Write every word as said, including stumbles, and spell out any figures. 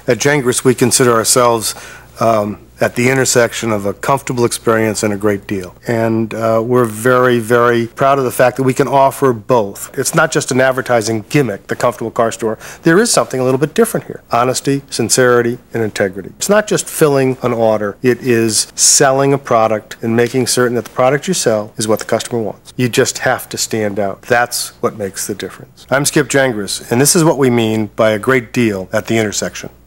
At Gengras, we consider ourselves um, at the intersection of a comfortable experience and a great deal. And uh, we're very, very proud of the fact that we can offer both. It's not just an advertising gimmick, the Comfortable Car Store. There is something a little bit different here. Honesty, sincerity, and integrity. It's not just filling an order. It is selling a product and making certain that the product you sell is what the customer wants. You just have to stand out. That's what makes the difference. I'm Skip Gengras, and this is what we mean by a great deal at the intersection.